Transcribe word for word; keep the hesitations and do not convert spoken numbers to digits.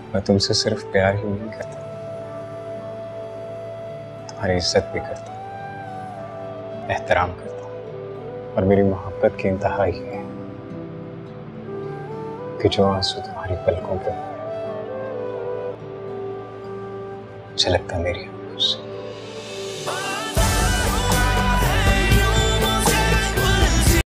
मैं तुमसे सिर्फ प्यार ही नहीं करता, तुम्हारी इज्जत भी करता, एहतराम करता। और मेरी मोहब्बत की इंतहा ये है कि जो आंसू तुम्हारी पलकों पे छलकता मेरी आंखों से।